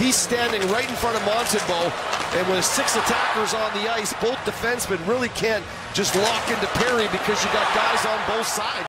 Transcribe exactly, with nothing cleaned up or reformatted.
He's standing right in front of Montembeault, and with six attackers on the ice, both defensemen really can't just lock into Perry because you got guys on both sides.